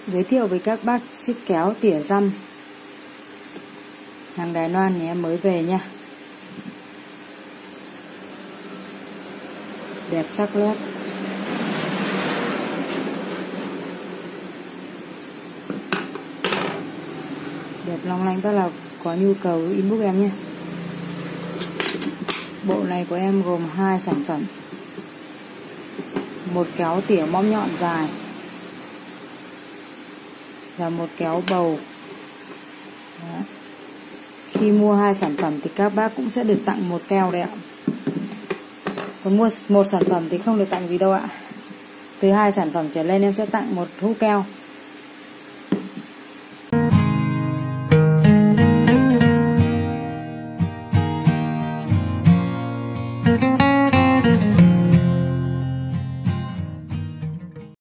Giới thiệu với các bác chiếc kéo tỉa răm hàng Đài Loan này, em mới về nha. Đẹp sắc nét. Đẹp long lanh, bác nào có nhu cầu inbox em nhé. Bộ này của em gồm 2 sản phẩm. Một kéo tỉa mõm nhọn dài và một kéo bầu. Đó. Khi mua 2 sản phẩm thì các bác cũng sẽ được tặng một keo đấy ạ. Còn mua một sản phẩm thì không được tặng gì đâu ạ. Từ 2 sản phẩm trở lên em sẽ tặng một hũ keo.